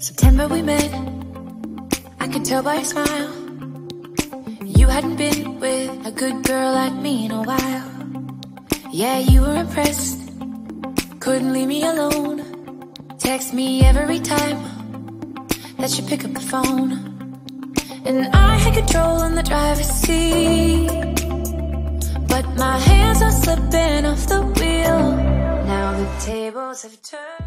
September we met, I could tell by your smile. You hadn't been with a good girl like me in a while. Yeah, you were impressed, couldn't leave me alone. Text me every time that you pick up the phone. And I had control in the driver's seat, but my hands are slipping off the wheel. Now the tables have turned.